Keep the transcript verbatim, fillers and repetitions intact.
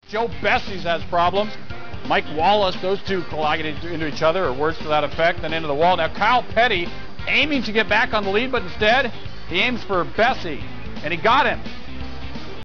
Joe Bessie's has problems. Mike Wallace, those two collided into each other, or words to that effect, and into the wall. Now Kyle Petty aiming to get back on the lead, but instead he aims for Bessie, and he got him.